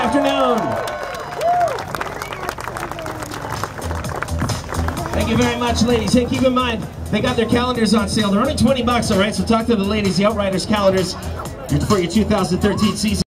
afternoon. Thank you very much, ladies. Hey, keep in mind, they got their calendars on sale. They're only $20, all right? So talk to the ladies, the Outriders calendars for your 2013 season.